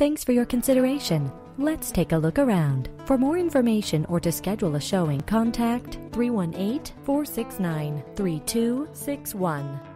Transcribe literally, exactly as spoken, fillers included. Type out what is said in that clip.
Thanks for your consideration. Let's take a look around. For more information or to schedule a showing, contact three one eight, four six nine, three two six one.